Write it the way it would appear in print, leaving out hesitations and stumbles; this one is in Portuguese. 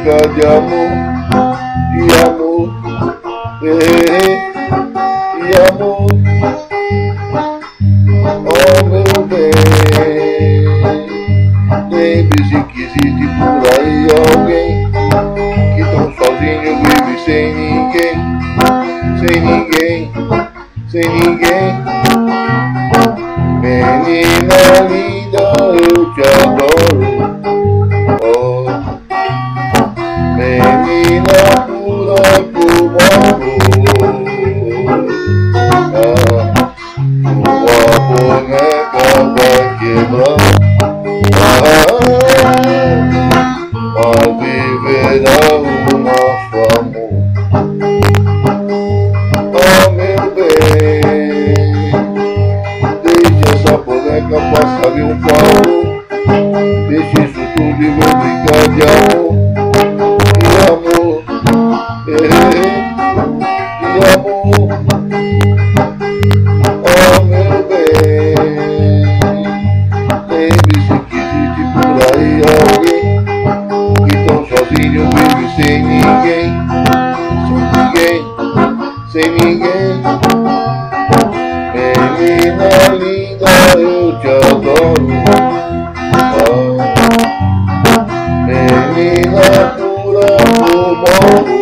brincar de amor, de amor. Oh meu bem, lembre-se que existe por aí alguém que tão sozinho vive sem ninguém, sem ninguém, sem ninguém. Menina linda, eu te adoro. Oh, menina pura como amor. O amor nunca vai quebrar, mas viverá o nosso amor. Oh meu bem, deixe essa boneca passar de um favor. Deixe isso tudo e vou brincar de amor, de amor. Oh meu bem, lembre-se que existe por aí alguém que tão sozinho vive sem ninguém, sem ninguém. Menina linda, eu te adoro. Oh, menina pura como amor.